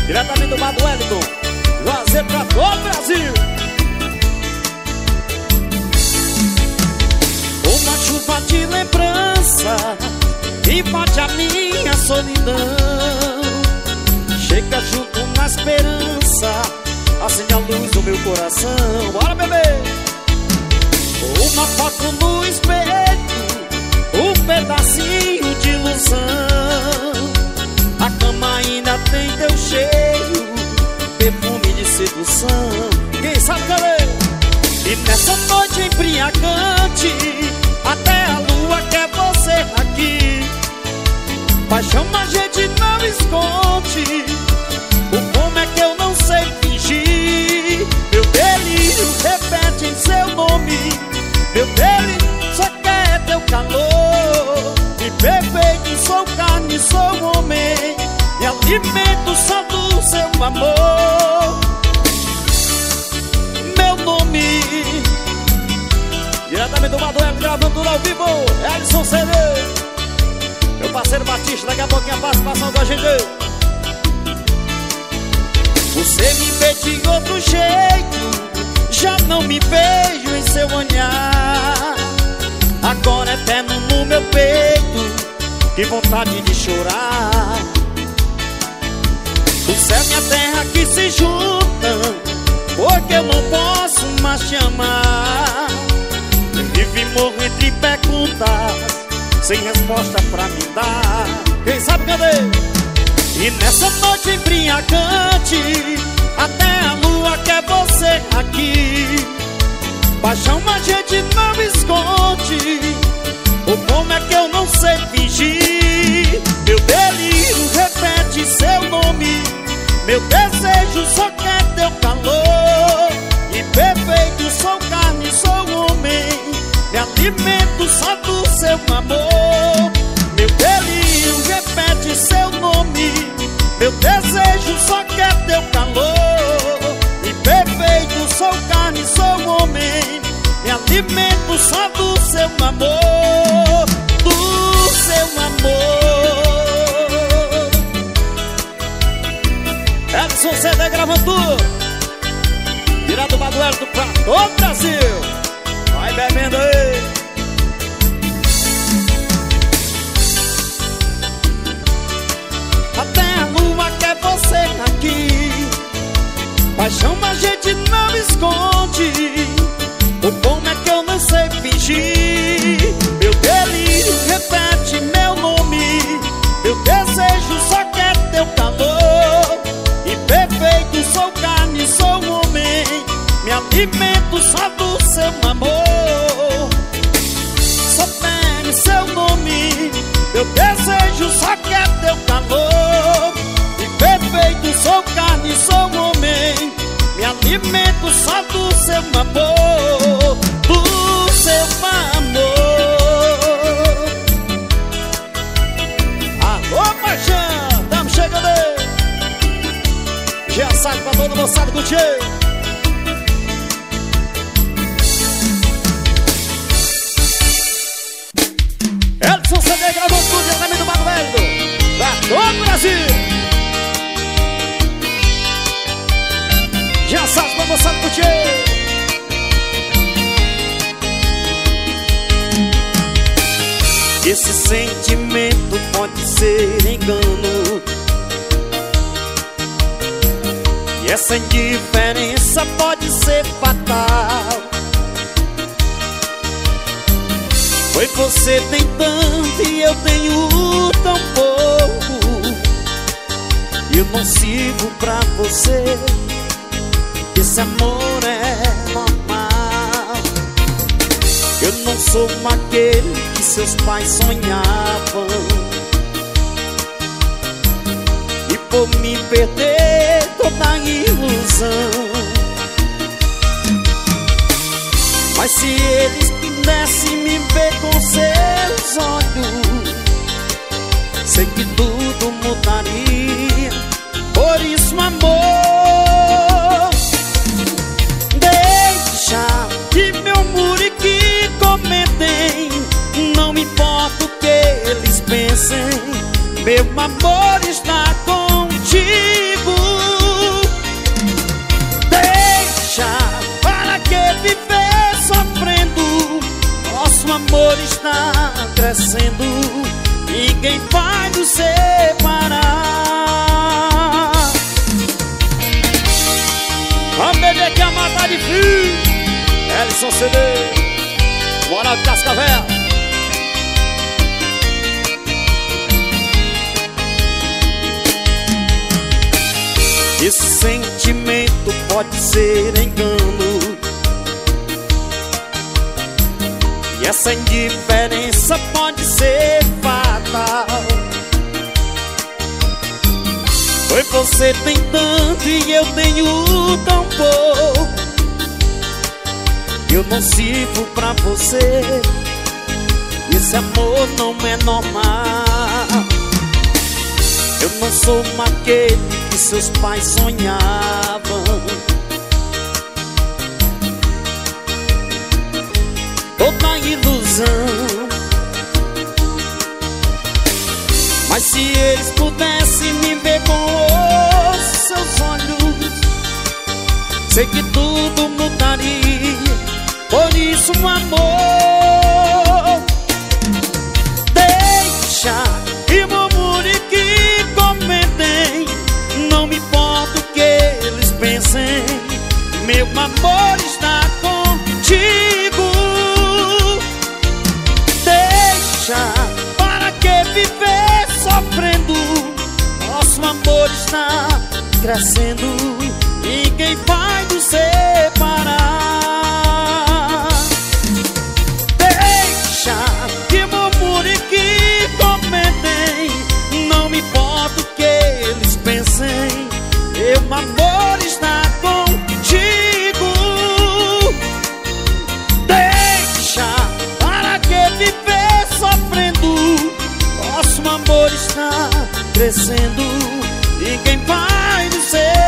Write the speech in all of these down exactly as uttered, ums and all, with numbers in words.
diretamente do Bar do Wellington, Juazeiro pra todo o Brasil. Uma chuva de lembrança invade a minha solidão, chega junto na esperança, acende a luz do meu coração. Bora, bebê! Uma foto no espelho, um pedacinho de ilusão, a cama ainda tem teu cheiro, perfume de sedução. Quem sabe, cadê? E nessa noite embriagante, até a lua quer você aqui. Paixão a gente não esconde, o como é que eu não sei fingir. Meu delírio repete em seu nome, meu delírio só quer teu calor. E perfeito, sou carne, sou homem, me alimento só do seu amor. Meu nome, diretamente do Maduelo, gravando tudo ao vivo, Ellison C D. Meu parceiro Batista, daqui a pouquinho a participação com a gente. Você me vê de outro jeito, já não me vejo em seu olhar. Agora é eterno no meu peito, que vontade de chorar. O céu e a terra que se juntam, porque eu não posso mais te amar. Eu vivo e morro entre perguntas, sem resposta pra me dar. Quem sabe, cadê? E nessa noite embriagante, até a lua quer você aqui. Paixão a gente não esconde, o como é que eu não sei fingir. Meu delírio repete seu nome, meu desejo só quer teu calor. E perfeito, sou carne, sou homem, me alimento só do seu amor. Meu delírio repete seu nome, meu desejo só quer teu calor. E perfeito, sou carne, sou homem, me alimento só do seu amor. Do seu amor. Ellison C D gravando tudo, direto do Maduelo pra todo o Brasil. Vai bebendo aí. Até a lua quer você aqui. Paixão a gente não esconde, o como é que eu não sei fingir. Meu delírio repete meu nome, meu desejo só quer teu calor. E perfeito, sou carne, sou homem, me alimento só do seu amor. Só pego seu nome, meu desejo só quer teu calor. E perfeito, sou carne, sou homem, me alimento só do seu amor. Do seu amor. Alô, paixão, tamo chegando aí. Já sabe pra todo moçado curtir. Ellison C D gravou tudo diretamente do Bar do Wellington, pra todo o Brasil. Já sabe pra moçada curtir. Esse sentimento pode ser engano, e essa indiferença pode ser fatal. Foi você tem tanto e eu tenho tão pouco, e eu não sirvo pra você. Esse amor é normal. Eu não sou aquele que seus pais sonhavam, e por me perder toda a ilusão. Mas se eles pudessem me ver com seus olhos, sei que tudo mudaria. Por isso, amor, deixa que meu muriqui comentem. Não me importa o que eles pensem, meu amor está contigo. amor está crescendo, ninguém vai nos separar. Vamos beber que a mata tá difícil. Ellison C D, Moral de Cascavel. Esse sentimento pode ser engano, e essa indiferença pode ser fatal. Pois você tem tanto e eu tenho tão pouco. Eu não sirvo pra você, esse amor não é normal. Eu não sou aquele que seus pais sonhavam. Toda ilusão. Mas se eles pudessem me ver com os seus olhos, sei que tudo mudaria. Por isso, amor, deixa que murmure, que comentem, não me importa o que eles pensem. Meu amor está contigo. Deixa, para que viver sofrendo? Nosso amor está crescendo, ninguém vai nos separar. Deixa que murmure, que comentem, não me importa o que eles pensem. Meu amor está contigo. Deixa, para que viver sofrendo? Nosso amor está crescendo, ninguém vai nos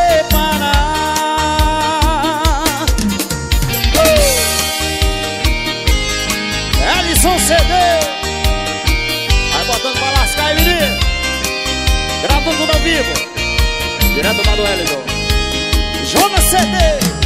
separar. uh! Ellison C D, vai botando pra lascar aí, menino. Gravando tudo ao vivo, direto lá do Ellison. Joga C D.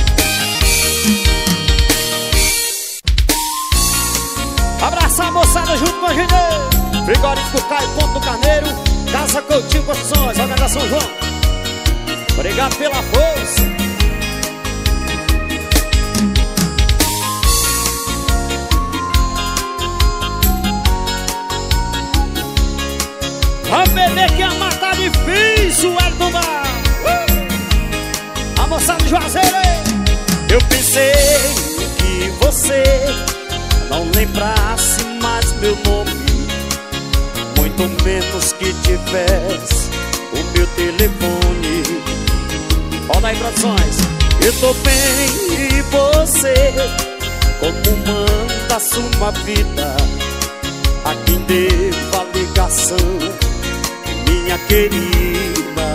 Abraçar a moçada junto com a gente. Frigorífico Caio, Ponto do Carneiro, Casa Coutinho Construções, Organização João. Obrigado pela força. Vamos beber que a mata tá difícil, é do mar. uh! A moçada de Juazeiro. Eu pensei que você não lembrasse mais meu nome, muito menos que tivesse o meu telefone. Roda aí, produções. Eu tô bem e você, como manda sua vida, a quem deva a ligação, minha querida.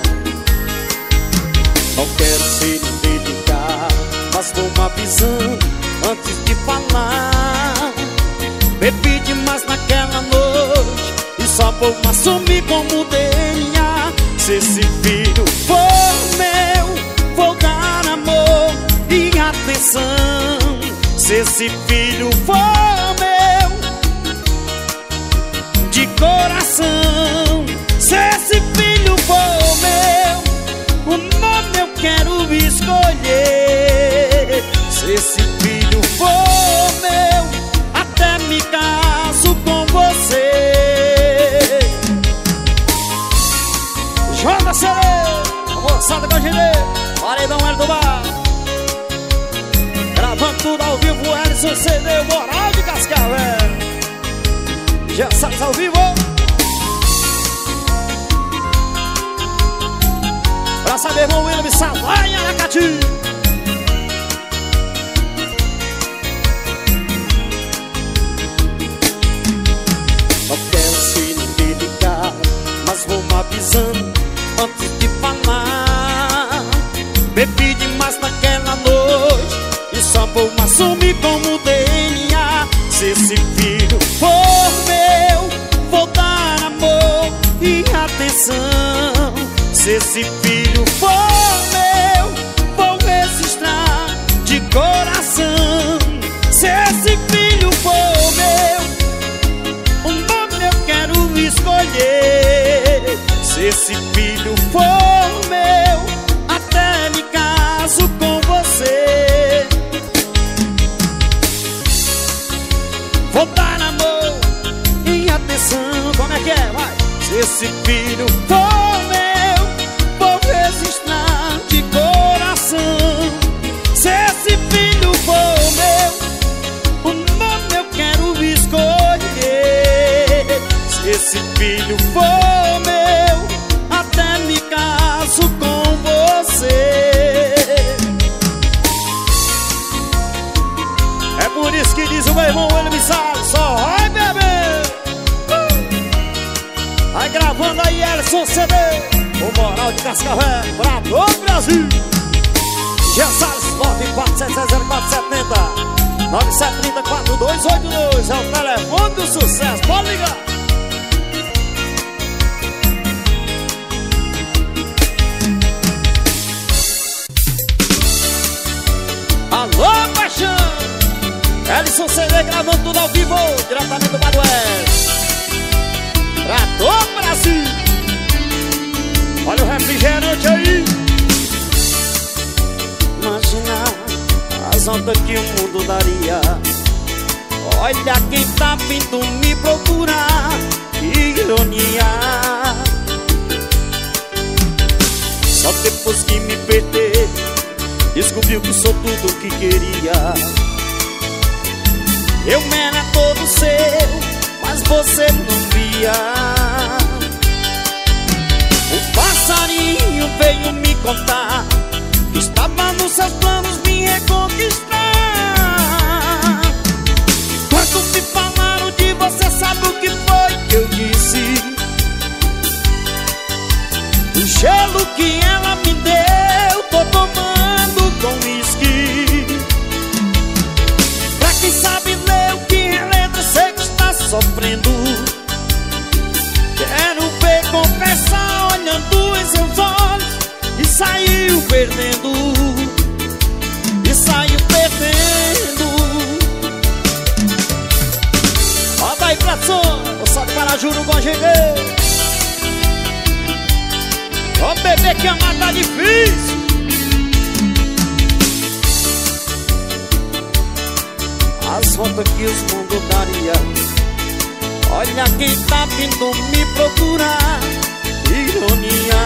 Não quero ser indelicado, mas vou avisando antes de falar. Bebi demais naquela noite e só vou assumir como D N A. Se esse filho for meu, vou dar amor e atenção. Se esse filho for meu, de coração. Se esse filho for meu, o nome eu quero escolher. Se esse filho for meu, até me caso com você. Joga C D, a moçada com a gente. Paredão L do Bar, gravando tudo ao vivo. Ellison C D, o Moral de Cascavel. Já sai ao vivo. Pra saber, irmão William, Savai em Aracati. Não quero ser indelicado, mas vou avisando antes de falar. Bebi demais naquela noite e só vou assumir como D N A. Se esse filho for meu, vou dar amor e atenção. Se esse filho for meu, vou registrar de coração. Se esse filho for meu, vou dar amor e atenção. Como é que é? Vai! Se esse filho for meu, vou registrar de coração. Se esse filho for meu, o nome eu quero escolher. Se esse filho for meu, até me caso com você. É por isso que diz o meu irmão, ele me sabe, só vai beber. Vai gravando aí, Ellison C D, o Moral de Cascavel, pra todo o Brasil. Gia Salles, nove quatro sete zero quatro sete zero, nove sete três zero quatro dois oito dois. É o telefone do sucesso, pode ligar. Alô, paixão! Ellison C D gravando tudo ao vivo, diretamente do Badués, pra todo o Brasil. Olha o refrigerante aí. Imagina as ondas que o mundo daria. Olha quem tá vindo me procurar. Que ironia. Só depois que me perder, descobriu que sou tudo o que queria. Eu era todo seu, mas você não via. O passarinho veio me contar que estava nos seus planos me reconquistar. Quando me falaram de você, sabe o que foi que eu disse? O gelo que ela me deu, tô tomando com uísque. Pra quem sabe ler o que é letra, sei que está sofrendo. Quero ver confessar olhando em seus olhos. E saiu perdendo, e saiu perdendo. Roda aí pra som, o salve para juro com a G G. Ó bebê que amar tá difícil. As voltas que os mundos daria. Olha quem tá vindo me procurar. Ironia.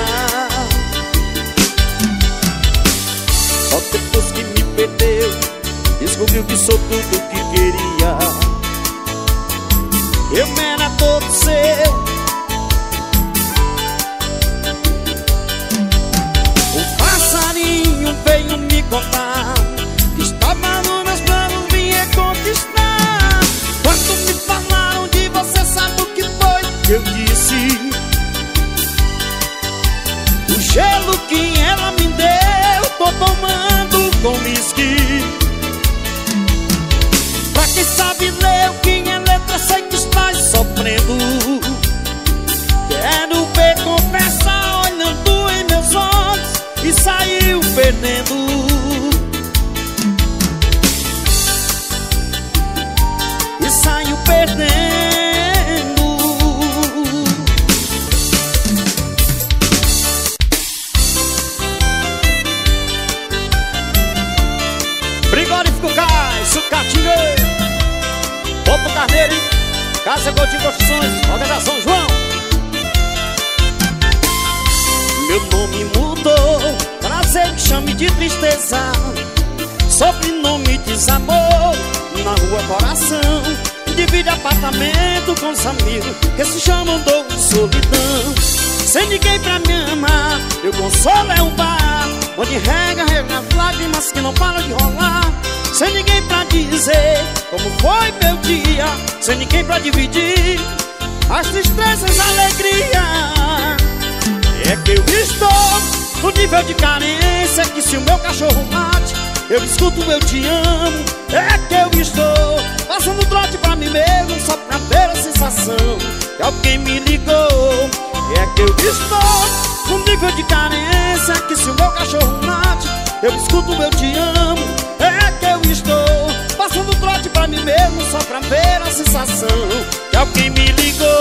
Só depois que me perdeu, descobriu que sou tudo o que queria. Eu era todo seu. O passarinho veio me contar que estava nos meus planos me reconquistar. Quando me falaram de você, sabe o que foi que eu disse? O gelo que ela me deu, tô tomando com uísque. Pra quem sabe ler o que é letra, sei que estás sofrendo. Quero ver confessar olhando em meus olhos. E saiu perdendo. E saiu perdendo. Frigorífico Cais, Sucatinho, Popo Carneiro, Casa Coutinho Construções, Organização João. Meu nome mudou, prazer me chame de tristeza. Sobrenome desamor, na rua coração. Divide apartamento com os amigos que se chamam dor de solidão. Sem ninguém pra me amar, meu consolo é um bar onde rega, rega as lágrimas que não param de rolar. Sem ninguém pra dizer como foi meu dia, sem ninguém pra dividir as tristezas, alegria. É que eu estou no nível de carência que se o meu cachorro late, eu escuto eu te amo. É que eu estou passando trote pra mim mesmo, só pra ter a sensação que alguém me ligou. É que eu estou no nível de carência que se o meu cachorro late, eu escuto eu te amo. É que eu estou passando trote pra mim mesmo, só pra ver a sensação que alguém me ligou.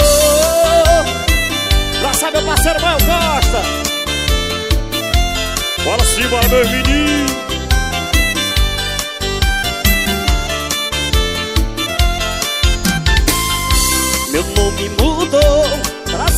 Já sabe, meu parceiro Maio Costa. Bora cima, meu menino.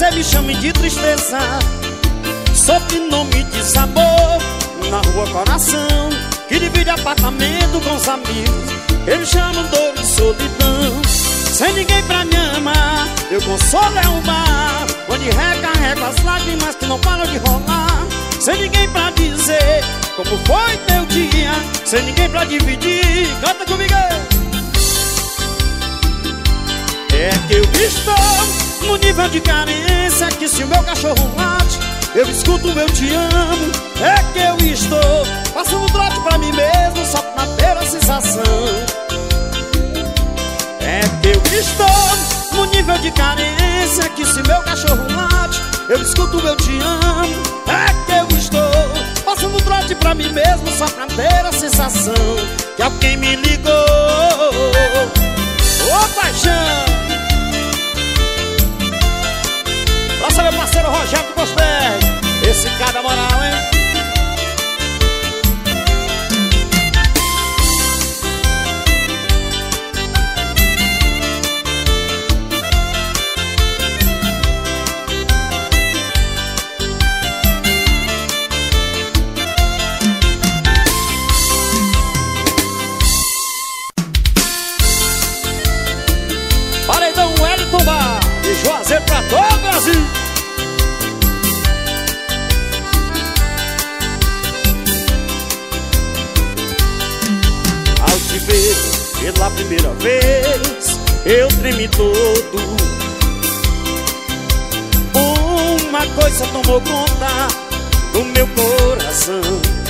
você me chame de tristeza, sobrenome de sabor. Na rua Coração, que divide apartamento com os amigos, eles chamam dor e solidão. Sem ninguém pra me amar, meu consolo é um bar onde recarrego as lágrimas que não param de rolar. Sem ninguém pra dizer como foi teu dia, sem ninguém pra dividir. Canta comigo! É que eu estou no nível de carência que se o meu cachorro late, eu escuto eu te amo. É que eu estou passando trote pra mim mesmo só pra ter a sensação. É que eu estou no nível de carência que se meu cachorro late, eu escuto eu te amo. É que eu estou passando trote pra mim mesmo só pra ter a sensação que alguém me ligou. Ô paixão! Nossa, meu parceiro Rogério do Gostei. Esse cara moral, hein? Paredão Wellington Bar de Juazeiro pra todo o Brasil. Ao te ver pela primeira vez, eu tremi todo. Uma coisa tomou conta do meu coração,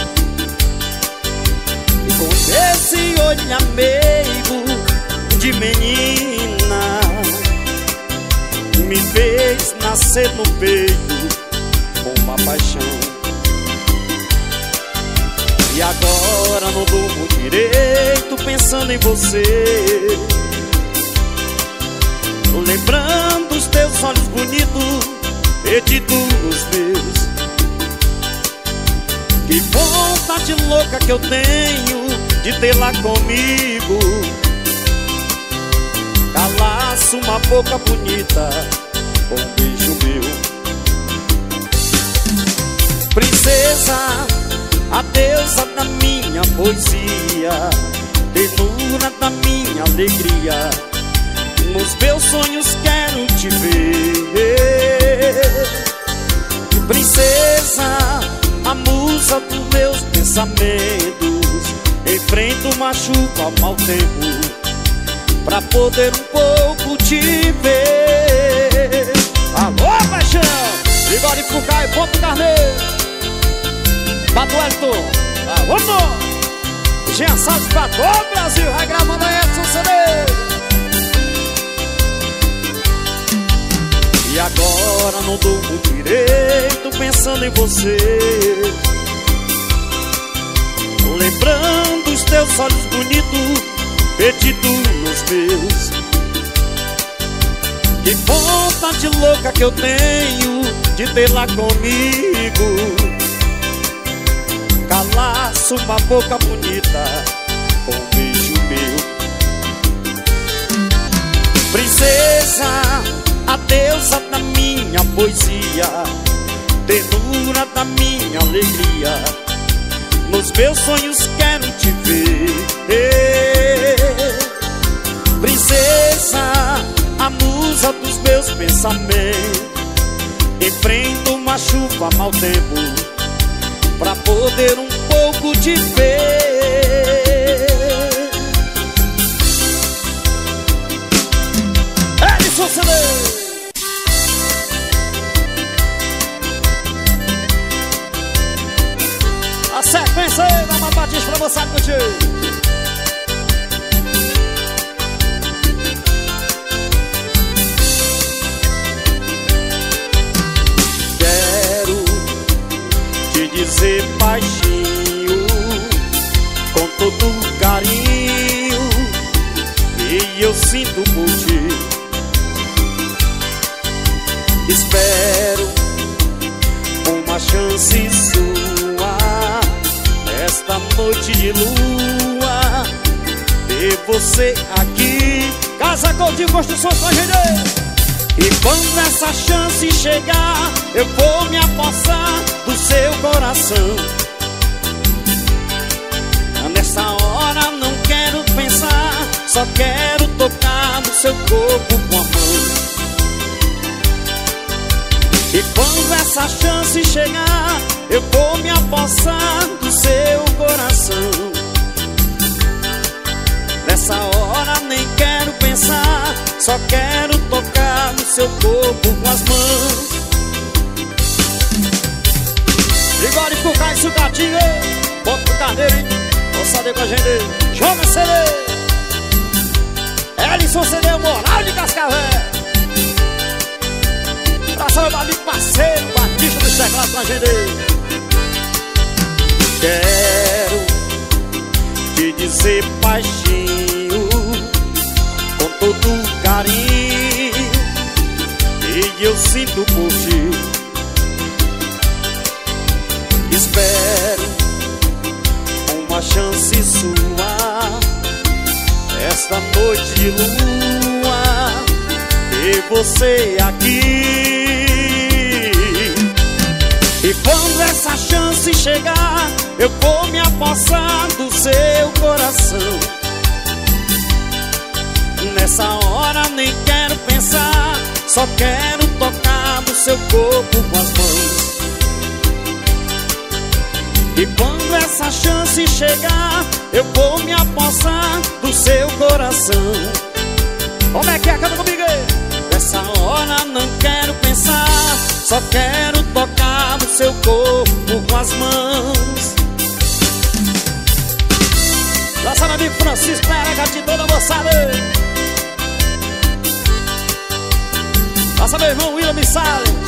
e com esse olhar meigo de menina me fez nascer no peito uma paixão. E agora não durmo direito pensando em você, tô lembrando os teus olhos bonitos perdidos nos meus. Que vontade louca que eu tenho de tê-la comigo, calasse uma boca bonita com um beijo meu. Princesa, a deusa da minha poesia, ternura da minha alegria, nos meus sonhos quero te ver. Princesa, a musa dos meus pensamentos, enfrento uma chuva mau tempo pra poder um pouco te ver. Alô, paixão! Bigode Fucai e Ponto Carneiro, Pato Wellington, ah, vamos! Jean Salles pra todo o Brasil, vai gravando a Edson C D. E agora não durmo direito pensando em você, lembrando os teus olhos bonitos perdidos nos meus. Que vontade louca que eu tenho de tê-la comigo, calasse uma boca bonita com um beijo meu. Princesa, a deusa da minha poesia, ternura da minha alegria, nos meus sonhos quero te ver. Princesa, a musa dos meus pensamentos, enfrento uma chuva mau tempo pra poder um pouco te ver. Edson C D. A sequência aí da Mapatins pra você curtir. Quero te dizer baixinho, com todo carinho que eu sinto por ti. Espero uma chance sua esta noite de lua, ter você aqui. Casa Coutinho Construções com a gente. E quando essa chance chegar, eu vou me apossar do seu coração. Nessa hora não quero pensar, só quero tocar no seu corpo com a mão. E quando essa chance chegar, eu vou me apossar do seu coração. Nessa hora nem quero pensar, só quero tocar no seu corpo com as mãos. Bigode pro Caio Sucatinho, bota pro carneiro, hein? Vamos saber com a gente. Joga C D, Ellison C D, Moral de Cascavel. Praça meu amigo parceiro, Batista dos teclados com a gente. Quero te dizer baixinho, com todo carinho, que eu sinto por ti. Espero uma chance sua, esta noite de lua, ter você aqui. E quando essa chance chegar, eu vou me apossar do seu coração. Nessa hora nem quero pensar, só quero tocar no seu corpo com as mãos. E quando essa chance chegar, eu vou me apossar do seu coração. Como é que é? Canta comigo aí. Nessa hora não quero pensar, só quero tocar no seu corpo com as mãos. Nosso amigo Francisco Pereira de toda a moçada. Nossa, meu irmão William Salles.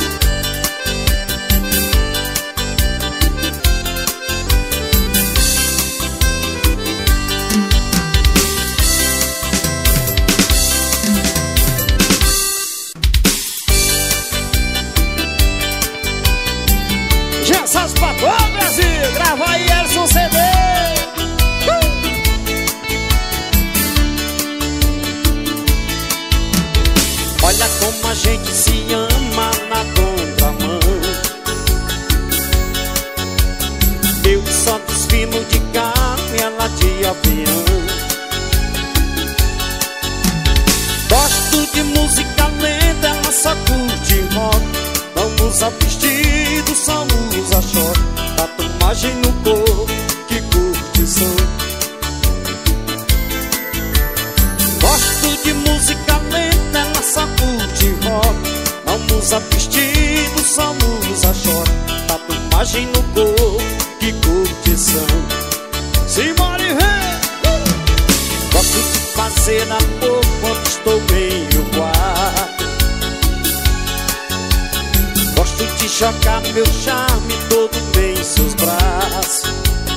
Gessas pra todo Brasil, grava aí, Ellison C D. uh! Olha como a gente se ama na contramão. Eu só desfilo de carro e ela de avião. Gosto de música lenta, ela só curte rock. Não usa vestido, só usa short. Tatuagem no corpo, que curtição. Gosto de música lenta, ela só curte rock. Não usa vestido, só usa short. Tatuagem no corpo, que curtição. Simbora e vem! Gosto de fazer amor quando estou meio quarto. Gosto de chocar meu charme todo em seus braços.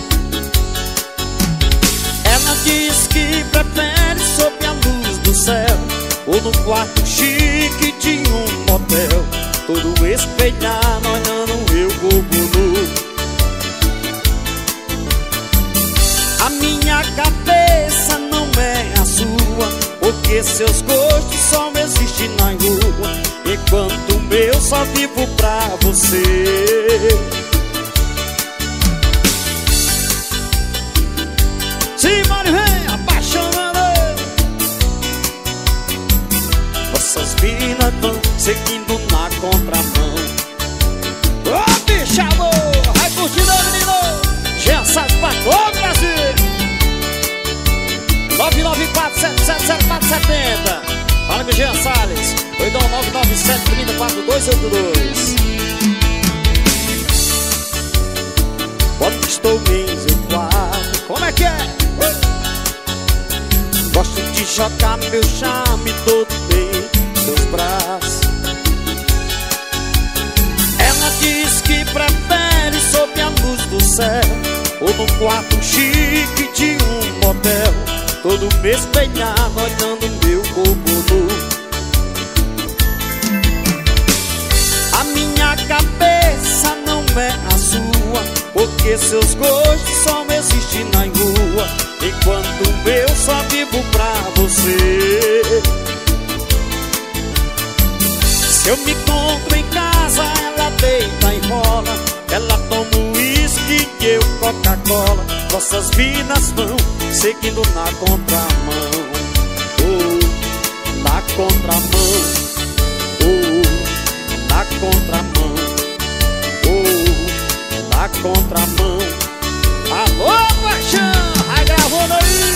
Ela diz que prefere sob a luz do céu, ou no quarto chique de um motel, todo espelhado olhando meu corpo nu. A minha cabeça não é a sua, porque seus gostos só existem na rua, enquanto o meu só vivo pra você. Simbora, vem apaixonando. Nossas vidas vão seguindo na contramão. Ô, oh, bicha, amor, vai curtindo, menino. Já sabe pra todo o Brasil. nove nove quatro sete sete zero quatro sete zero. Fala com o Jean Salles. Oito nove nove sete três zero quatro dois oito dois. Quando estou em seu quarto, como é que é? Uh! Gosto de jogar meu charme todo em seus braços. Ela diz que prefere sob a luz do céu, ou no quarto chique de um motel, todo me espelhado olhando meu corpo nu. A minha cabeça não é a sua, porque seus gostos só existem na rua, enquanto o meu só vivo pra você. cola, nossas vidas vão seguindo na contramão. Oh, na contramão. Oh, na contramão. Oh, na contramão. Alô, paixão, vai gravando aí.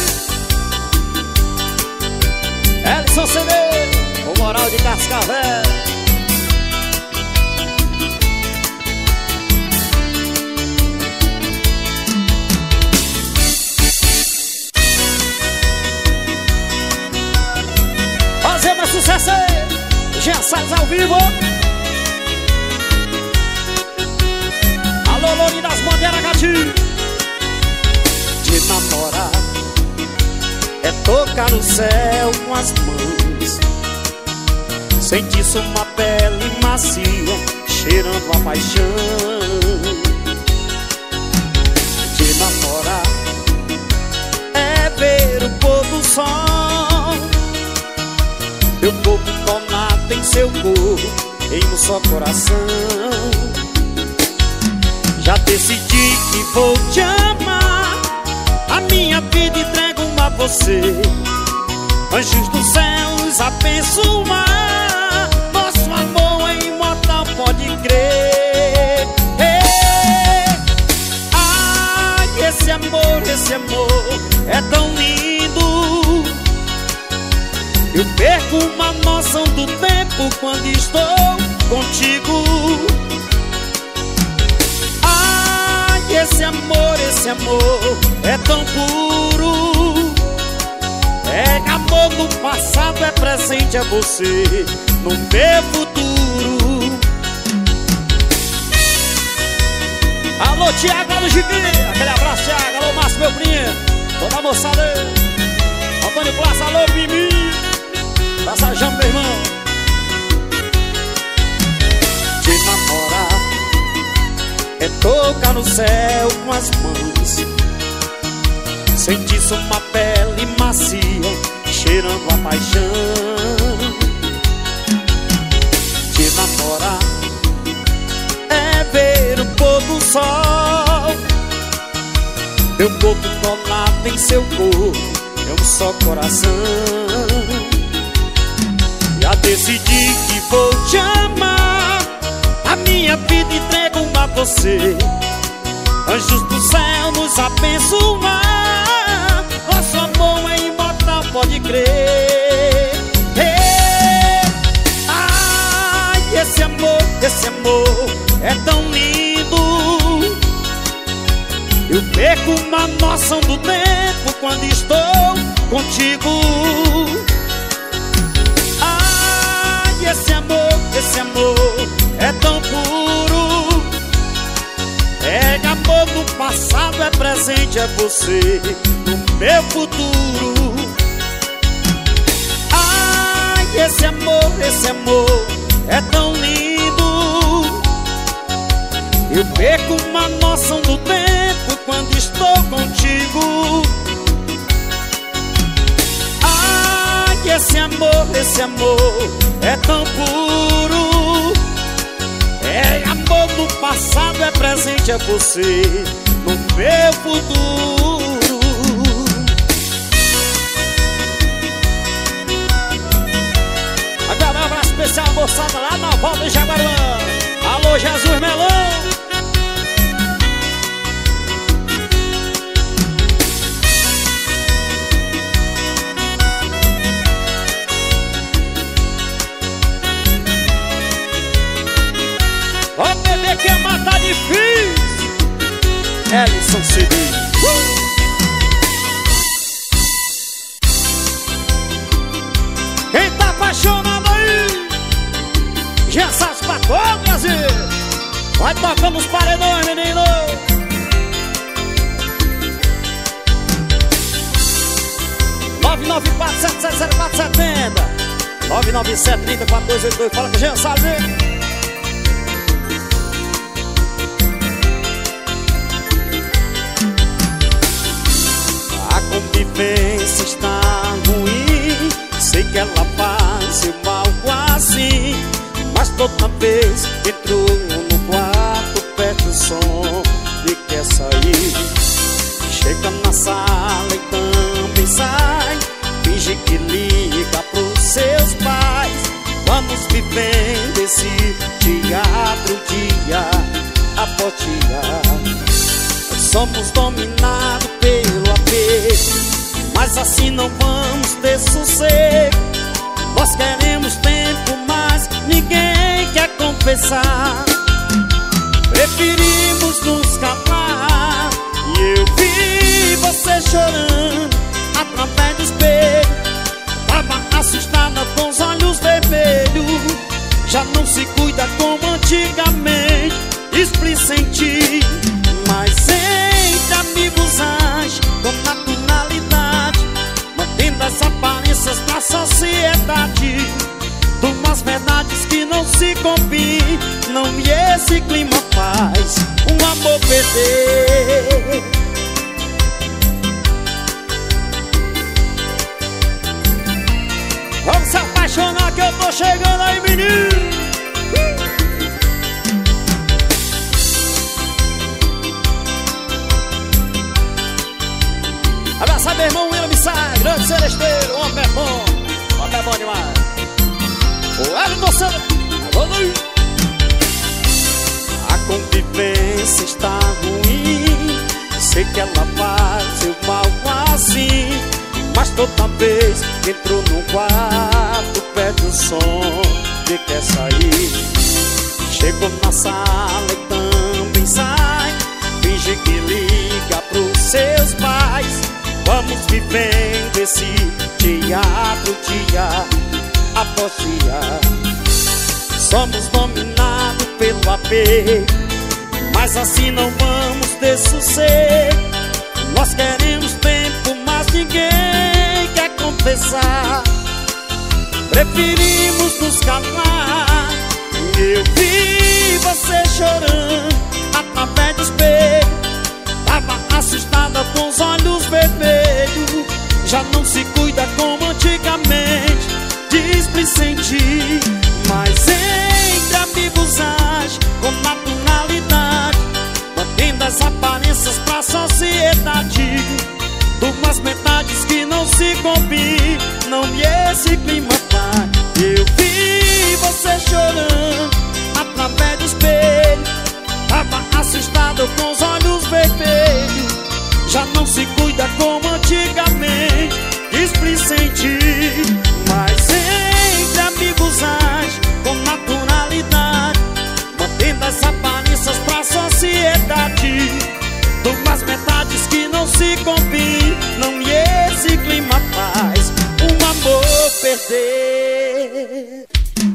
Ellison C D, o Moral de Cascavel. Fazer mais sucesso aí, Jean Salles ao vivo. Alô, Lourinho das Bandeiras, gatinho. De namorar é tocar no céu com as mãos, sentir uma pele macia, cheirando a paixão. De namorar é ver o pôr do sol, meu corpo colado em seu corpo, em um só coração. Já decidi que vou te amar, a minha vida entrego a você. Anjos do céu nos abençoar, nosso amor é imortal, pode crer. Ai, esse amor, esse amor é tão lindo. Eu perco uma noção do tempo quando estou contigo. Ai, esse amor, esse amor é tão puro. É amor no passado, é presente a você no meu futuro. Alô, Tiago, alô, Chiquinho, aquele abraço, Tiago. Alô, Márcio, meu primo, toda a moçada aí. Antônio Plaça, alô, Mimi. Passa já, meu irmão. De namorar é tocar no céu com as mãos, sentir uma pele macia, cheirando a paixão. De namorar é ver o pôr do sol, meu corpo colado em seu corpo, é um só coração. Já decidi que vou te amar, a minha vida entrego a você. Anjos do céu nos abençoar, nosso amor é imortal, pode crer. Ai, esse amor, esse amor é tão lindo. Eu perco uma noção do tempo quando estou contigo. Esse amor, esse amor é tão puro. É amor do passado, é presente, é você no meu futuro. Ai, esse amor, esse amor é tão lindo. Eu perco uma noção do tempo quando estou contigo. Ai, esse amor, esse amor é tão puro. É amor no passado, é presente, é você no meu futuro. Agora um abraço especial, moçada lá na volta de Jaguaruã. Alô, Jesus Melão. Ó, bebê, que matar difícil. Ellison C D. uh! Quem tá apaixonado aí? Já sabe pra todo Brasil. Vai tocando os paredões, menino. nove nove quatro sete sete zero quatro sete zero nove nove sete três quatro dois oito dois. Fala que já sabe. Convivência está ruim, sei que ela faz algo assim, mas toda vez que entrou no quarto pede o som e quer sair. Chega na sala e também sai, finge que liga pros seus pais. Vamos vivendo esse teatro dia após dia. Somos dominados pelo apego, mas assim não vamos ter sossego. Nós queremos tempo, mas ninguém quer confessar. Preferimos nos calar. E eu vi você chorando através do espelho. Tava assustada com os olhos vermelhos. Já não se cuida como antigamente. Displicente, mas entre amigos age com naturalidade, mantendo as aparências da sociedade, de umas verdades que não se combinam. E esse clima faz um amor perder. Vamos se apaixonar que eu tô chegando aí, menino. Abraça meu irmão William Missai, grande celesteiro, o homem é bom, o homem é bom demais. O Elton Santos, a convivência está ruim. Sei que ela faz eu mal assim, mas toda vez que entrou no quarto pede o som que quer sair. Chegou na sala e também sai, finge que liga pros seus pais. Vamos vivendo esse teatro dia após dia. Somos dominados pelo apego, mas assim não vamos ter sossego. Nós queremos tempo, mas ninguém quer confessar. Preferimos nos calar. Eu vi você chorando através do espelho. Tava assustada com os olhos vermelhos. Já não se cuida como antigamente. Displicente, mas entre amigos age com naturalidade, mantendo as aparências pra sociedade, de umas metades que não se combinam. E esse clima faz eu vi você chorando através do espelho. Tava assustado com os olhos vermelhos. Já não se cuida como antigamente. Displicente, mas entre amigos age com naturalidade, mantendo as aparências pra sociedade, de umas metades que não se combinam. E esse clima faz um amor perder.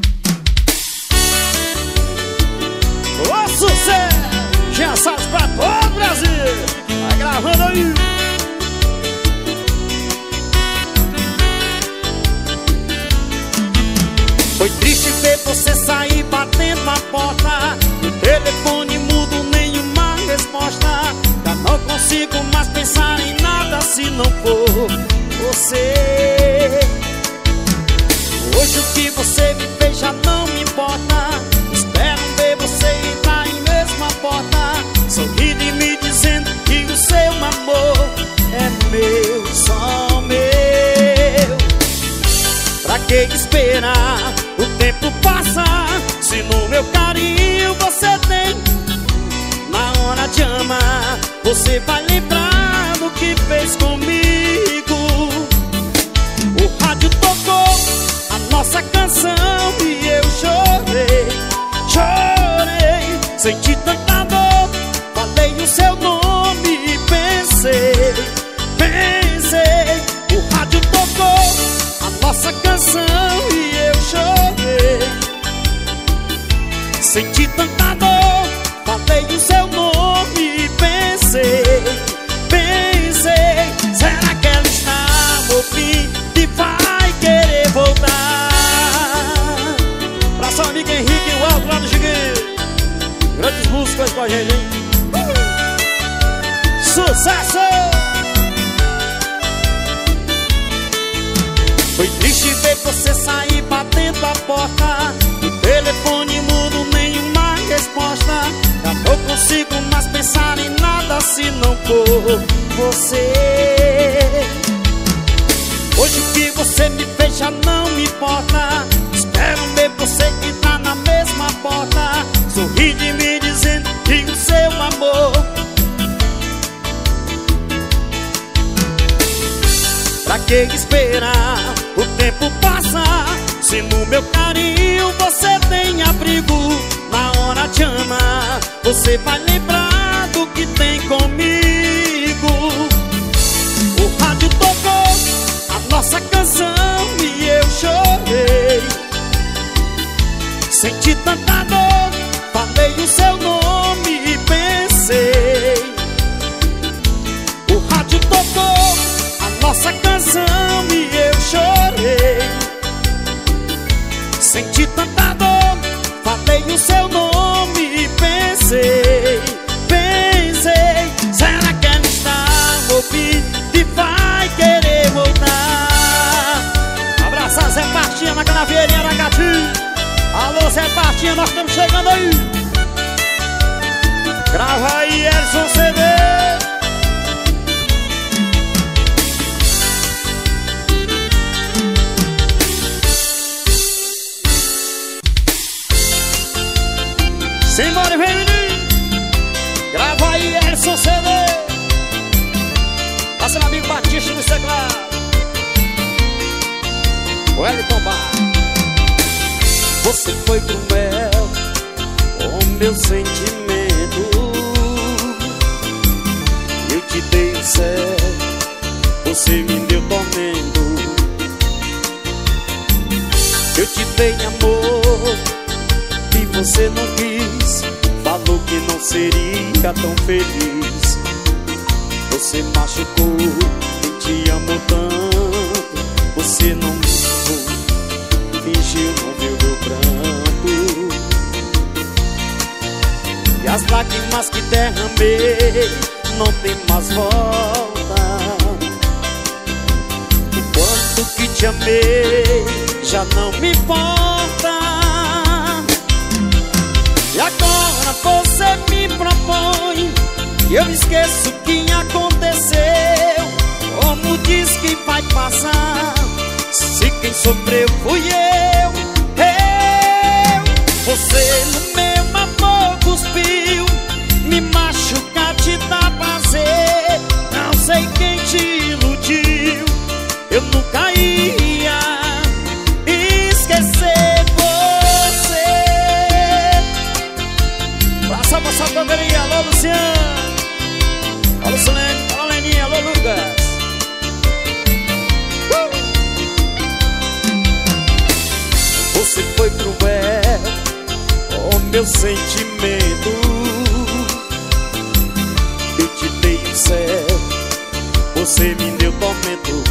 O sucesso já sabe pra todo o Brasil. Vai gravando aí. Foi triste ver você sair batendo a porta. O telefone mudo, nenhuma resposta. Já não consigo mais pensar em nada se não for você. Hoje o que você me fez já não me importa. Espero ver você entrar em mesma porta, sorrindo e me dizendo que o seu amor é meu, só meu. Pra que esperar o tempo passar, se no meu carinho você tem? Na hora de amar, você vai lembrar do que fez comigo. O rádio tocou a nossa canção e eu chorei, chorei, senti tanta dor. Falei o seu nome e pensei, pensei. O rádio tocou a nossa canção e eu chorei, senti tanta dor. Falei o seu nome e pensei, pensei. Será que ela está no fim e vai querer voltar? Pra seu amigo Henrique e o Alto lá do Gigueiro. Grandes músicas com a gente, hein? Uh! Sucesso! Foi triste ver você sair batendo a porta. O telefone mudo, nenhuma resposta. Já não consigo mais pensar em nada se não por você. Hoje o que você me fez já não me importa. Espero ver você entrar na mesma porta, sorrindo e me dizendo que o seu amor. Pra que esperar o tempo passar, se no meu carinho você tem abrigo? Na hora de amar, você vai lembrar do que tem comigo. O rádio tocou a nossa canção e eu chorei. Senti tanta dor, falei o seu nome e pensei. O rádio tocou a nossa canção e eu chorei. Senti tanta dor, falei o seu nome e pensei. Pensei, será que ela está ouvindo e vai querer voltar? Abraçar Zé Partinha na Canaveirinha, Aracati. Alô Zé Partinha, nós estamos chegando aí. Grava aí, Elson C D. Simbora, vem menino. Grava aí, Elson C D. Passa meu amigo Batista no teclado. O Elton Bar. Você foi cruel com meu sentimento. Eu te dei o céu, você me deu tormento. Eu te dei amor e você não quis. Falou que não seria tão feliz. Você machucou quem te amou tanto. Você não fingiu, não viu meu pranto. E as lágrimas que derramei não tem mais volta. O quanto que te amei já não me importa. E agora você me propõe que eu esqueço o que aconteceu. Como diz que vai passar, se quem sofreu fui eu, eu. Você no meu amor cuspiu, me machucar te dá prazer. Não sei quem te iludiu, eu nunca ia esquecer você. Praça nossa bandeirinha, alô Luciano. Alô Solene, alô Leninha, alô Lucas. Você foi cruel com meu sentimento. Eu te dei o céu, você me deu tormento.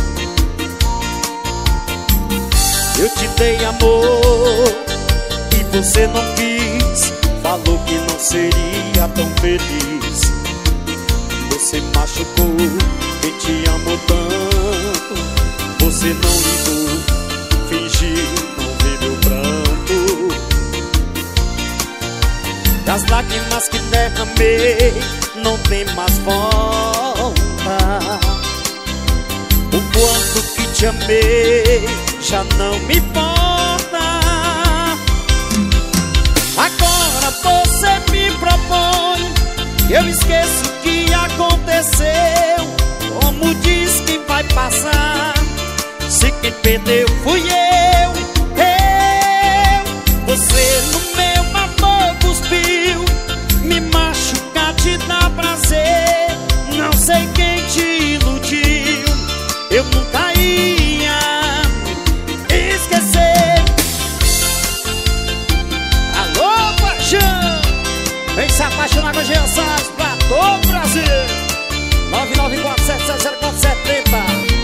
Eu te dei amor e você não quis. Falou que não seria tão feliz. Você machucou quem te amou tanto. Você não ligou, fingiu não ver meu pranto. Das lágrimas que derramei não tem mais volta. O quanto que te amei já não me importa. Agora você me propõe que eu esqueço o que aconteceu. Como diz que vai passar, se quem perdeu fui eu, eu. Você no meu amor cuspiu, me machucar te dá prazer. Não sei quem te iludiu, eu nunca ia esquecer. Alô, paixão, vem se apaixonar com a Jean Salles pra todo o Brasil. nove nove quatro sete sete zero quatro sete três zero.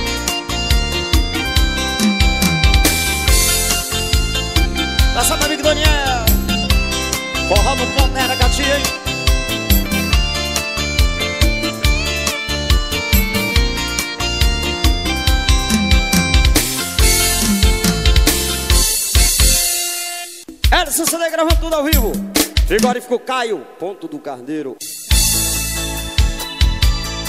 Passa meu amigo Daniel. Forró no ponto, né, gatinha, hein? Edson C D gravando tudo ao vivo. Agora ficou Caio, ponto do Carneiro.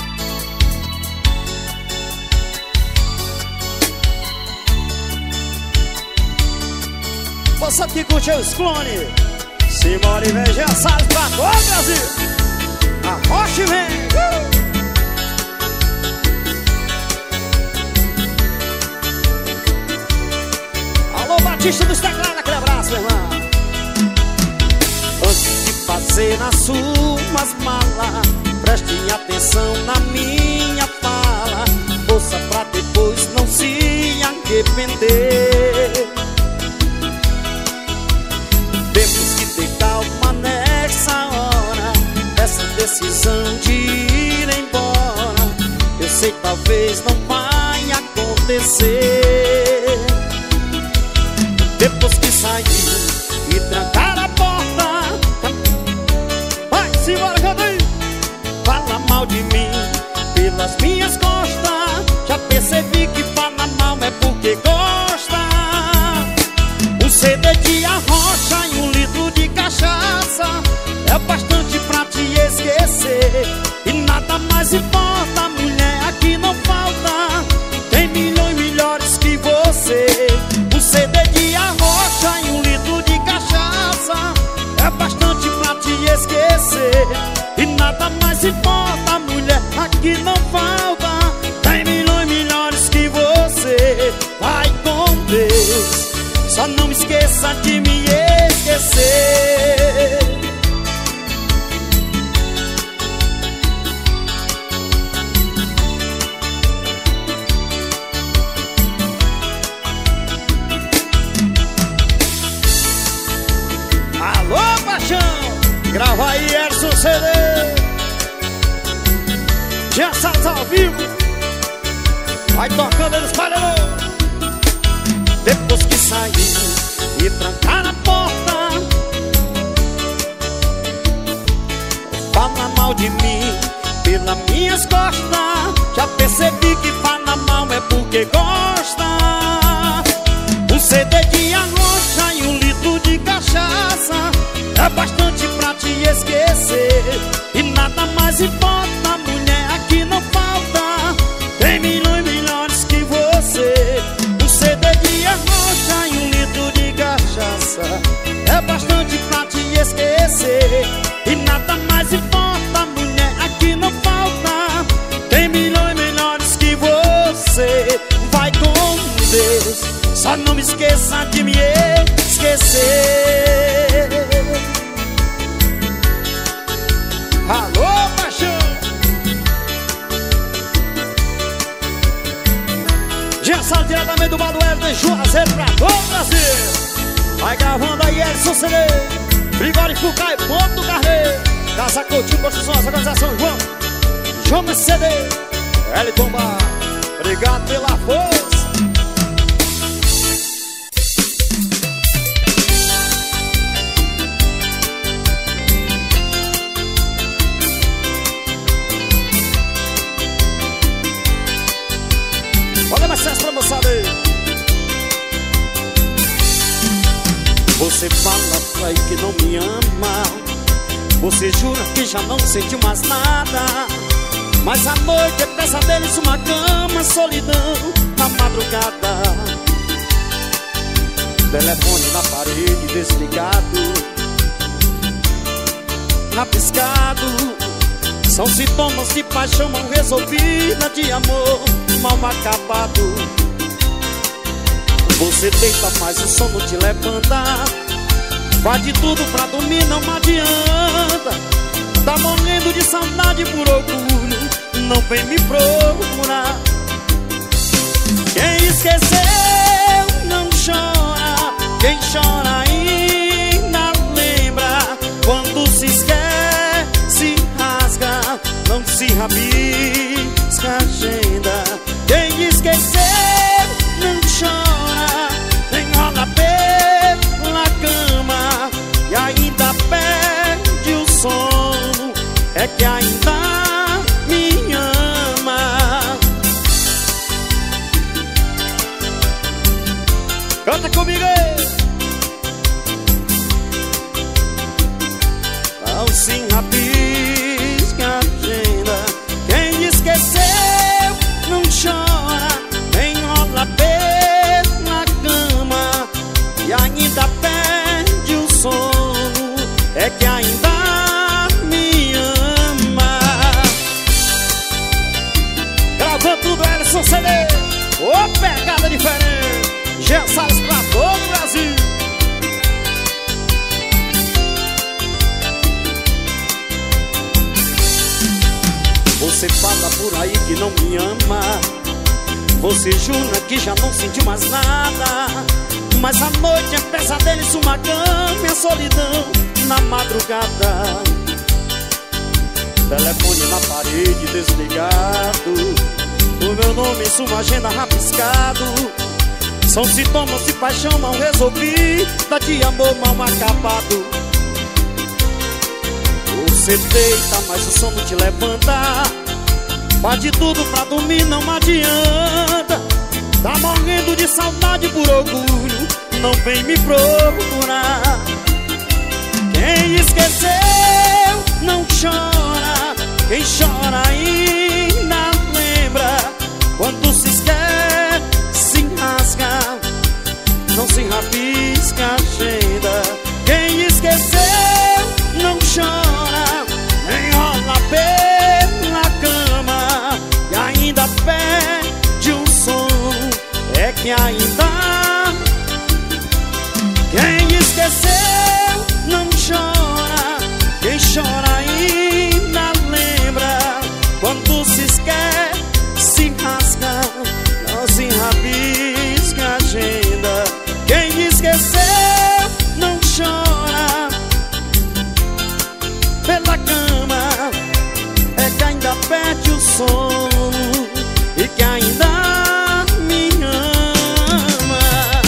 moçada que curte os clones. Simbora e vem Salles pra todo o Brasil. A Rocha vem. uh! Alô, Batista dos teclados, aquele abraço, meu irmão. Antes de fazer nas suas malas, preste atenção na minha fala. Ouça pra depois não se arrepender. Temos que ter calma nessa hora, essa decisão de ir embora. Eu sei que talvez não vai acontecer. Depois que sair e trancar a porta, vai, simbora, canta aí. Fala mal de mim pelas minhas costas. Já percebi que fala mal é porque gosta. Um C D de arrocha e um litro de cachaça é bastante pra te esquecer. E nada mais importa, mulher, aqui não falta. Tem milhões melhores que você. Um C D de arrocha e um litro de cachaça é bastante pra te esquecer. E nada mais importa, mulher, aqui não falta. Tem milhões melhores que você. Vai com Deus, só não esqueça de me esquecer. Alô, paixão, grava aí, Erson C D. Já Salles ao vivo, vai tocando eles parelhou. Depois que sair e trancar a porta, fala mal de mim pelas minhas costas. Já percebi que fala mal é porque gosta. Um C D de arrocha e um litro de cachaça é bastante pra te esquecer. E nada mais importa, mulher, aqui não falta. Tem milhões melhores que você. Um C D de arrocha e um litro de cachaça é bastante pra te esquecer. E nada mais importa, mulher, aqui não falta. Tem milhões melhores que você. Vai com Deus, só não me esqueça de me esquecer. Alô, paixão, já Salles diretamente do Baduelo de Juazeiro pra todo o Brasil. Vai gravando aí, Edson C D, Frigorífico Caio, Ponto do Carneiro, Casa Coutinho, Construções, Organização João, João C D, L Tomba, obrigado pela força. Olha mais sucesso pra moçada aí. Você fala pra aí que não me ama. Você jura que já não sentiu mais nada. Mas a noite é pesadelos, uma cama, solidão na madrugada. Telefone na parede desligado, rabiscado. São sintomas de paixão mal resolvida, de amor mal acabado. Você deita, mas o sono te levanta. Faz de tudo pra dormir, não adianta. Tá morrendo de saudade por orgulho, não vem me procurar. Quem esqueceu não chora, quem chora ainda lembra. Quando se esquece, rasga, não se rabisca a agenda. Quem esqueceu não chora, nem rola pela cama e ainda perde o sono. É que ainda me ama. Canta comigo aí. Não se rabisca a agenda. Quem esqueceu não chora, nem rola pela cama e ainda perde Salles pra todo o Brasil. Você fala por aí que não me ama, você jura que já não sente mais nada, mas a noite é pesadelo em sua cama, é solidão na madrugada. Telefone na parede desligado, o meu nome em sua agenda rabiscado. São sintomas de paixão mal resolvida, de amor mal acabado. Você deita, mas o sono te levanta, faz de tudo pra dormir, não adianta. Tá morrendo de saudade por orgulho, não vem me procurar. Quem esqueceu não chora, quem chora ainda lembra. Quando se esquece, se rasga, não se rabisca a agenda. Quem esqueceu não chora, nem rola pela cama, e ainda pede um sono, é que ainda. Quem esqueceu não chora, quem chora ainda lembra. Quando se esquece, se rasga, não se rabisca a agenda. Quem esqueceu não chora pela cama, é que ainda perde o sono e que ainda me ama.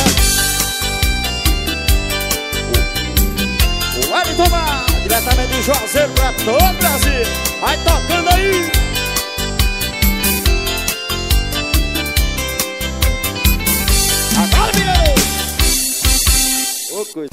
O Wellington Mar, diretamente de Juazeiro pra todo o Brasil, vai tocando aí. Agora, virei! Ô, coisa.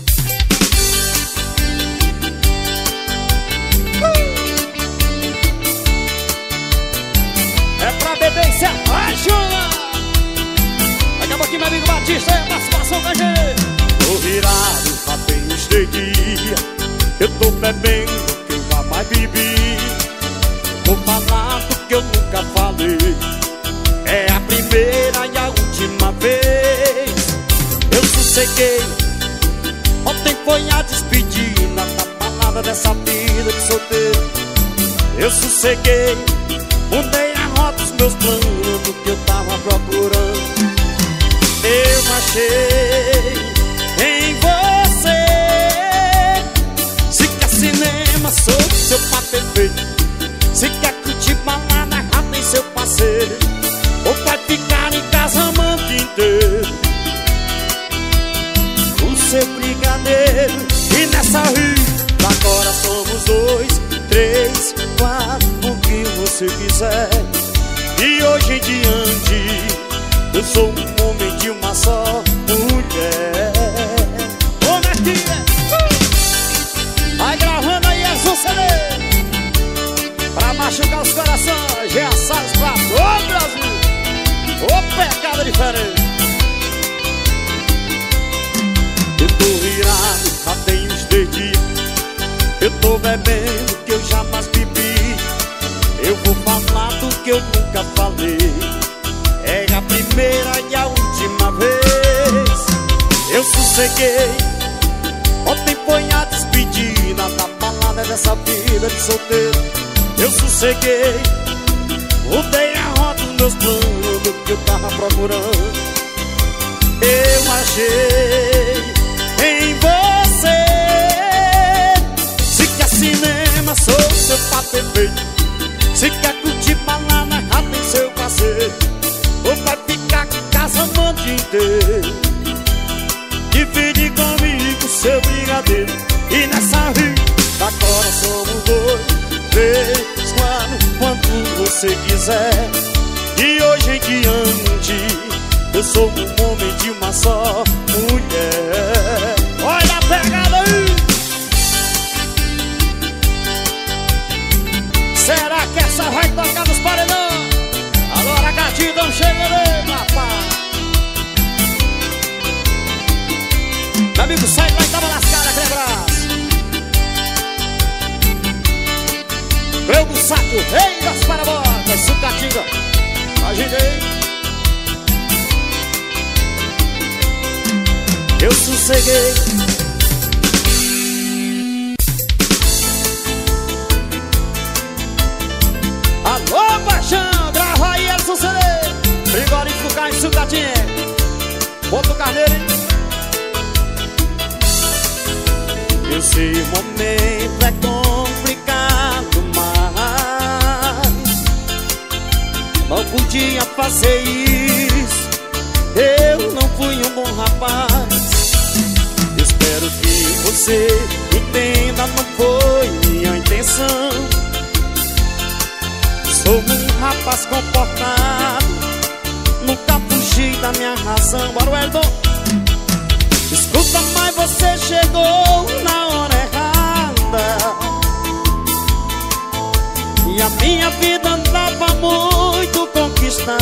É pra beber e se apaixonar. Daqui a pouquinho, meu amigo Batista, é a participação da gente. Tô virado, já tem uns três dias, eu tô bebendo que eu jamais bebi. Vou falar do que eu nunca falei, é a primeira e a última vez. Eu sosseguei, ontem foi a despedida da palavra dessa vida de solteiro. Eu sosseguei, mudei a rota dos meus planos, do que eu tava procurando. Eu achei em você. Se quer cinema, sou seu par perfeito. Se quer curtir balada, já tem seu parceiro. Ou vai ficar em casa a manhã inteira, o seu brigadeiro. E nessa vida agora somos dois, três, quatro, o que você quiser. E hoje em diante eu sou um homem de uma só mulher. Ô, Marquinha, uh! vai gravando aí as um C D pra machucar os corações, já Salles pra todo o Brasil. Ô, pecado diferente. Eu tô virado, já tem uns três dias, eu tô bebendo que eu jamais bebi. Eu vou falar do que eu nunca falei, é a primeira e a última vez. Eu sosseguei, ontem foi a despedida da balada dessa vida de solteiro. Eu sosseguei, mudei a rota dos meus planos, do que eu tava procurando. Eu achei em você. Se quer cinema, sou seu par perfeito. Se quer curtir balada, já tem seu parceiro. Ou vai ficar em casa a noite inteira, divide comigo seu brigadeiro. E nessa vida agora somos dois, três, quatro, quanto você quiser. E hoje em diante eu sou um homem de uma só mulher. Olha a pegada aí! Será que essa vai tocar nos paredão? Alô, Aracatidão, chega aí, rapaz. Meu amigo, sai lá e tava nas caras, aquele abraço. Breu do Saco, rei das parabólicas, Sucatinga. A gente aí. eu sosseguei. Alô, paixão, grava aí, Elson C D. Frigorífico Cais Sucatinha. Bota o carneiro, hein? Eu sei o momento é complicado, mas não podia fazer isso. Eu não fui um bom rapaz. Espero que você entenda, não foi minha intenção. Sou um rapaz comportado, nunca fugi da minha razão. Bora, Wellington. Escuta, mas você chegou na hora errada e a minha vida andava muito conquistada.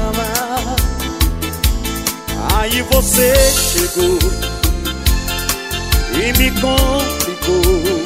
Aí você chegou e me complicou.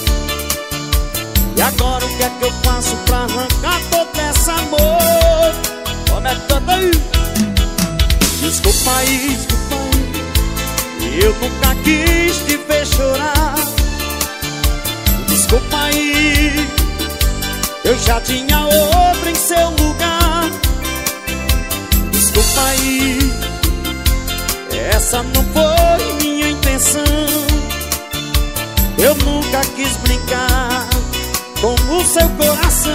E agora o que é que eu faço pra arrancar todo esse amor? Como é que tá aí? Desculpa aí, desculpa aí, eu nunca quis te ver chorar. Desculpa aí, eu já tinha outro em seu lugar. Desculpa aí, essa não foi minha intenção. Eu nunca quis brincar com o seu coração.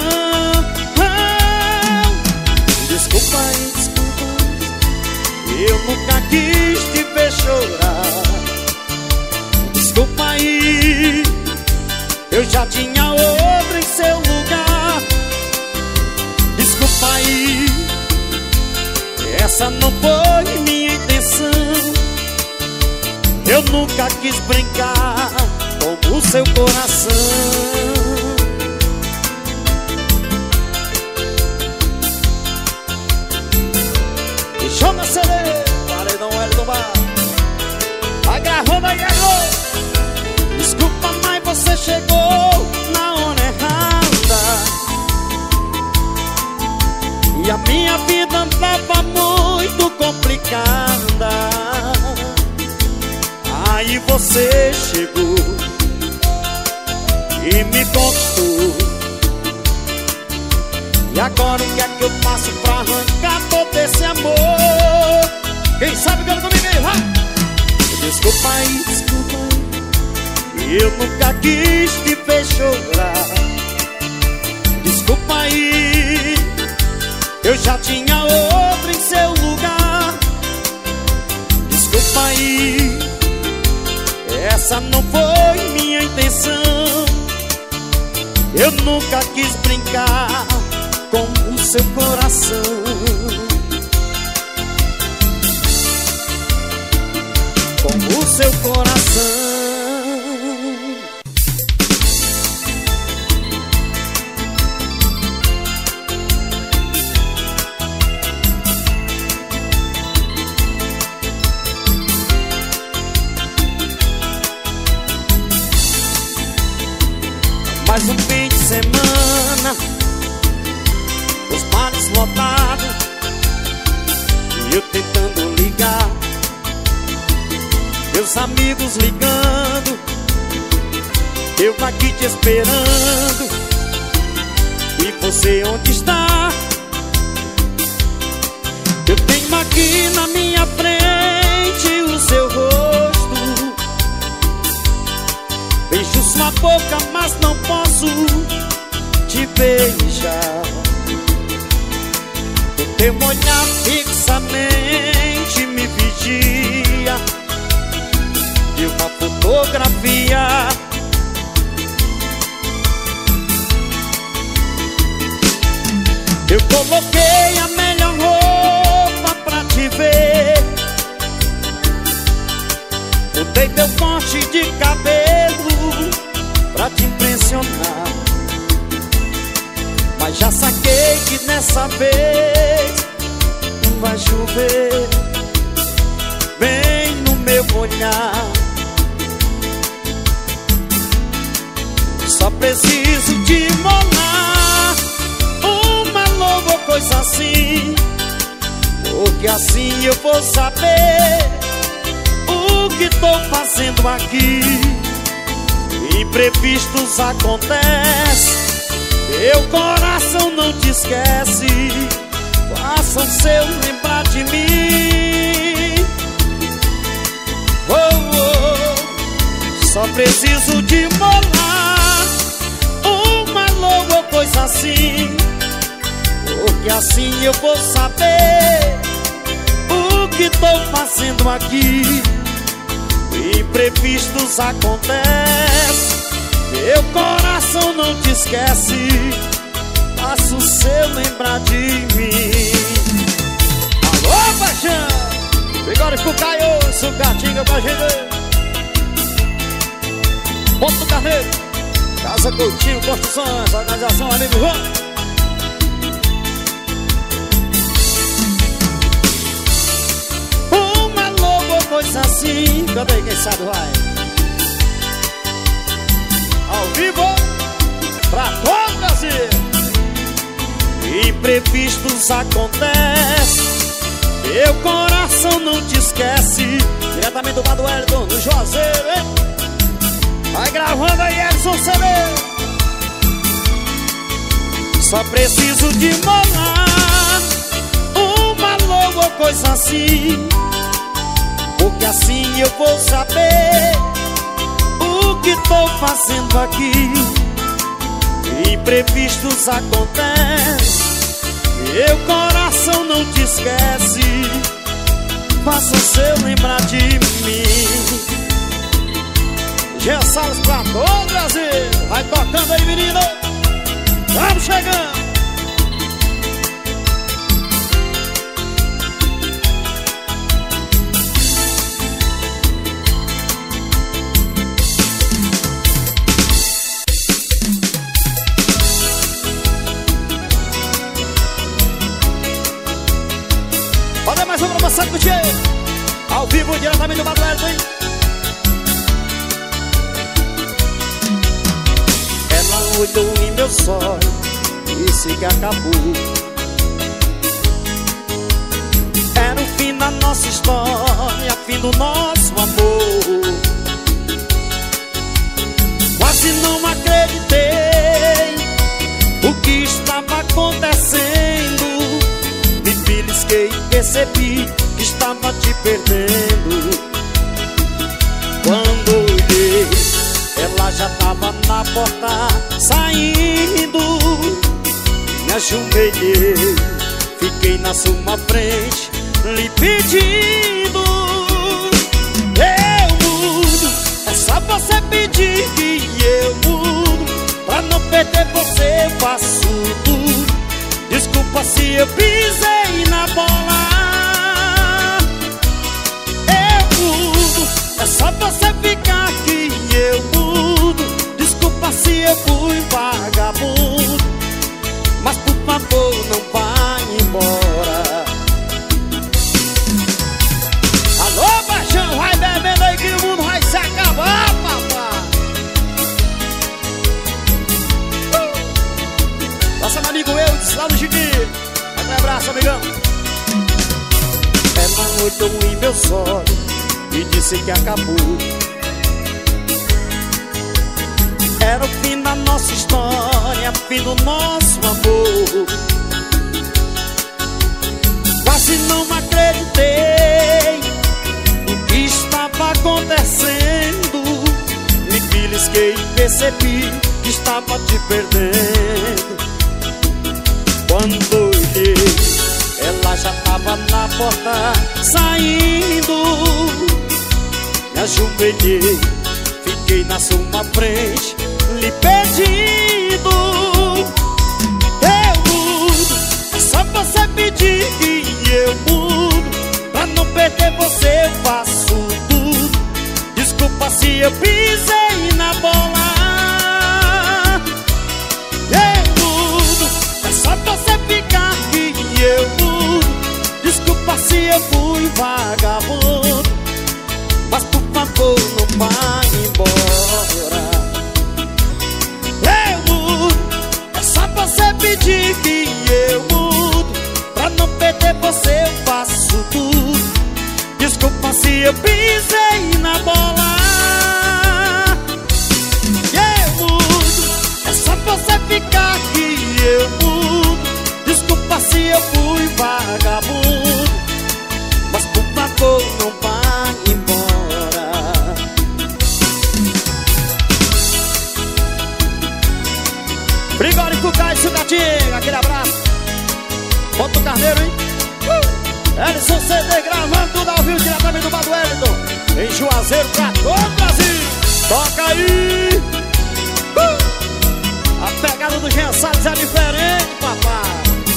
Desculpa aí, desculpa, eu nunca quis te ver chorar. Desculpa aí, eu já tinha outro em seu lugar. Desculpa aí, essa não foi minha intenção. Eu nunca quis brincar com o seu coração. Chama C D, paredão L do bar. Vai gravando aí, alô. Desculpa, mas você chegou na hora errada e a minha vida andava muito complicada. Aí você chegou e me conquistou. E agora o que é que eu faço pra arrancar todo esse amor? Quem sabe canta comigo aí, vai! Desculpa aí, desculpa aí, eu nunca quis te ver chorar. Desculpa aí, eu já tinha outro em seu lugar. Desculpa aí, essa não foi minha intenção. Eu nunca quis brincar com o seu coração. Com o seu coração. Mais um fim de semana, os bares lotados e eu tentando ligar, meus amigos ligando, eu aqui te esperando. E você onde está? Eu tenho aqui na minha frente o seu rosto, beijo sua boca, mas não posso te beijar. O teu olhar fixamente me vigia de uma fotografia. Eu coloquei a melhor roupa pra te ver, mudei teu corte de cabelo pra te impressionar, mas já saquei que nessa vez não vai chover bem no meu olhar. Só preciso te molar uma nova coisa assim, porque assim eu vou saber o que tô fazendo aqui? Imprevistos acontecem, meu coração não te esquece. Façam seu lembrar de mim. Oh, oh. Só preciso de molar uma logo ou coisa assim, porque assim eu vou saber o que tô fazendo aqui. Imprevistos acontecem, meu coração não te esquece. Faço o seu lembrar de mim. Alô, paixão! Bigode pro Caio, sucatinga pra gente. Ponto do Carneiro, Casa Coutinho Construções, organização Amigo João. Uma logo coisa assim, canta aí, quem sabe vai. Ao vivo, pra todo o Brasil. Imprevistos acontecem, meu coração não te esquece. Diretamente do Bado Wellington, no Juazeiro, hein? Vai gravando aí, Edson C D. Só preciso de molar uma logo ou coisa assim, porque assim eu vou saber o que tô fazendo aqui. Imprevistos acontecem, meu coração não te esquece. Faça o seu lembrar de mim. Jean Salles pra todo o Brasil. Vai tocando aí, menino. Vamos chegando. Olha mais uma pra você curtir. Ao vivo, diretamente do Bado Wellington, hein? Ela olhou em meu sonho, disse que acabou. Era o fim da nossa história, fim do nosso amor. Quase não acreditei o que estava acontecendo. Me belisquei e percebi que estava te perdendo. Quando olhei, ela já tava na porta saindo. Me ajoelhei, fiquei na sua frente lhe pedindo. Eu mudo, é só você pedir que eu mudo. Pra não perder você eu faço tudo. Desculpa se eu pisei na bola. Eu mudo, é só você ficar que eu mudo. Desculpa se eu fui vagabundo, mas por favor não vá embora. Alô, paixão, vai bebendo aí que o mundo vai se acabar, papai. uh! Nosso amigo eu, lá no Chiquinho. Um abraço, amigão. Ela olhou em meus olhos e disse que acabou. Era o fim da nossa história, fim do nosso amor. Quase não acreditei o que estava acontecendo. Me belisquei e percebi que estava te perdendo. Quando olhei, ela já tava na porta saindo. Me ajoelhei, fiquei na sua frente lhe pedindo. Eu mudo, é só você pedir que eu mudo. Pra não perder você eu faço tudo. Desculpa se eu pisei na bola. Eu mudo, é só você ficar que eu mudo. Desculpa se eu fui vagabundo, mas por favor não vá embora. Eu mudo, é só você pedir que eu mudo. Pra não perder você eu faço tudo. Desculpa se eu pisei na Carneiro, hein? Uh! Elison C D gravando tudo ao vivo diretamente do Bar do Wellington, em Juazeiro pra todo o Brasil. Toca aí! Uh! A pegada do Jean Salles é diferente, papai.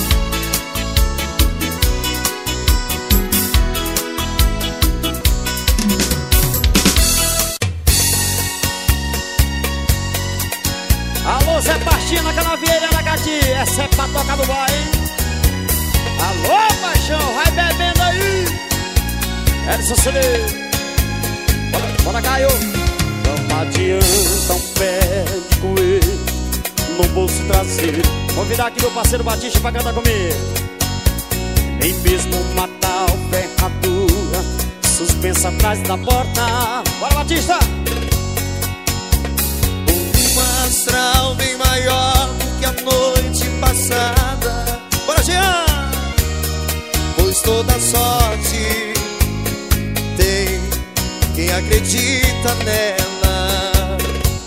Alô, Zé Pastina, Canavieira, Aracati. Essa é pra tocar no bar, hein? Alô, paixão, vai bebendo aí. Edson C D. Bora, bora, Caio. Não adianta um pé de coelho no bolso traseiro. Convidar aqui meu parceiro Batista pra cantar comigo. Nem mesmo uma tal ferradura suspensa atrás da porta. Bora, Batista. Um astral bem maior do que a noite passada. Bora, Jean! Pois toda sorte tem quem acredita nela.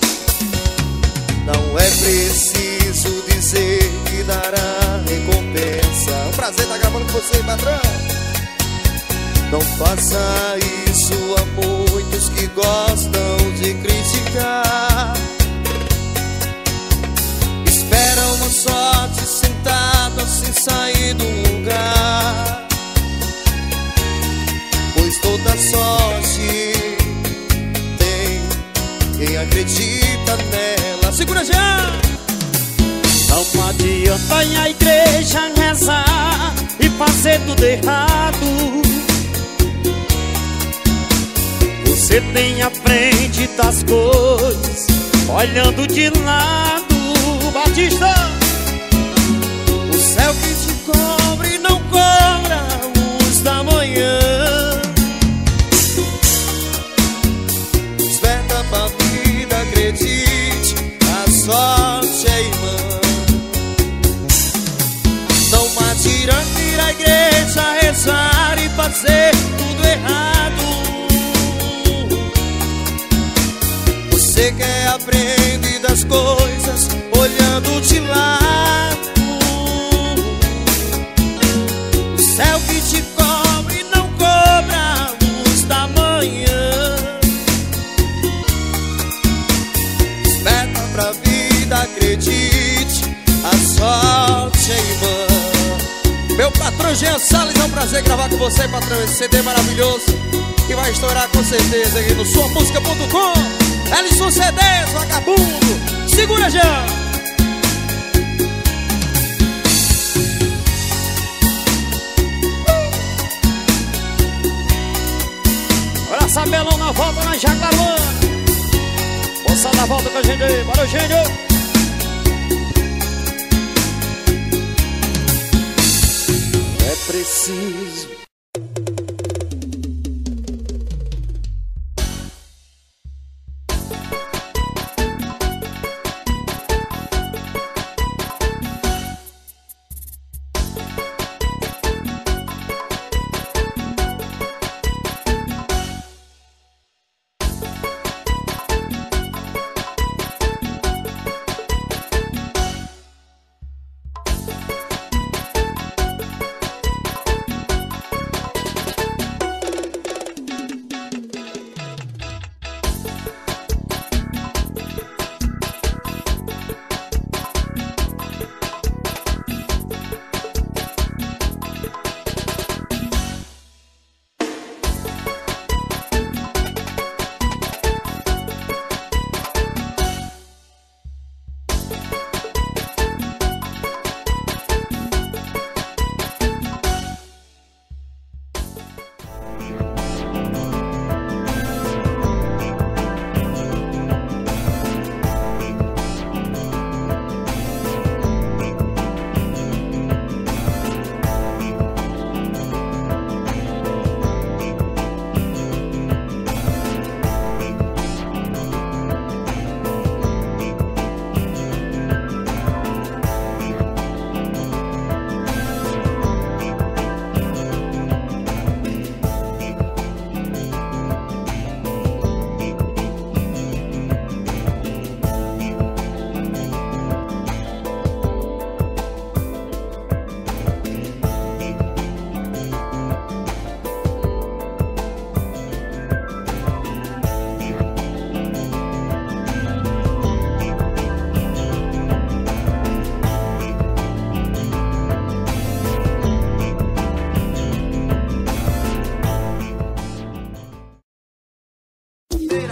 Não é preciso dizer que dará recompensa. É um prazer estar gravando com você, patrão. Não faça isso a muitos que gostam de criticar. Esperam uma sorte sentado sem sair do lugar. Pois toda sorte tem quem acredita nela. Segura já! Não adianta ir à igreja rezar e fazer tudo errado. Você tem a frente das coisas, olhando de lado. Batista, o céu que te cobre não cobra a luz da manhã. Desperta pra vida, acredite, a sorte é irmã. Não adianta ir à igreja, rezar e fazer tudo errado. Você quer aprender das coisas olhando de lado. O céu que te cobre não cobra a luz da manhã. Desperta pra vida, acredite, a sorte é irmã. Meu patrão Jean Salles, é um prazer gravar com você, patrão. Esse C D maravilhoso que vai estourar com certeza aqui no sua música ponto com. Elison C D, vagabundo. Segura, Jean. Olha Sabelão na volta na Jacaranda. Moça na volta com a gente aí. Bora, Eugênio. É preciso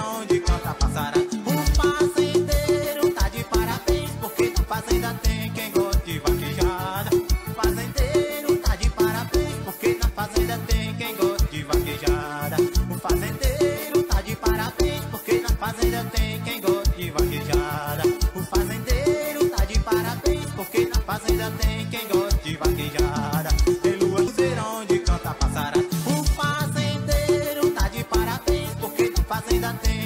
onde canta passarada. O fazendeiro tá de parabéns, porque na fazenda tem quem gosta de vaquejada. O fazendeiro tá de parabéns, porque na fazenda tem quem gosta de vaquejada. O fazendeiro tá de parabéns, porque na fazenda tem quem gosta de vaquejada. O fazendeiro tá de parabéns, porque na fazenda tem quem gosta de vaquejada. Tem lua no onde canta passarada. O fazendeiro tá de parabéns, porque na fazenda tem